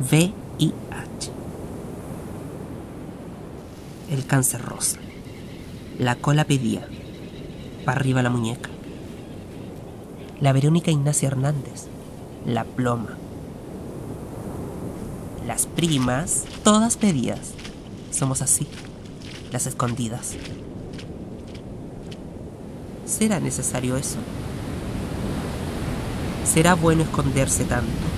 VIH. El cáncer rosa. La cola pedía. Pa' arriba la muñeca. La Verónica Ignacia Hernández. La ploma. Las primas, todas pedidas. Somos así, las escondidas. ¿Será necesario eso? ¿Será bueno esconderse tanto?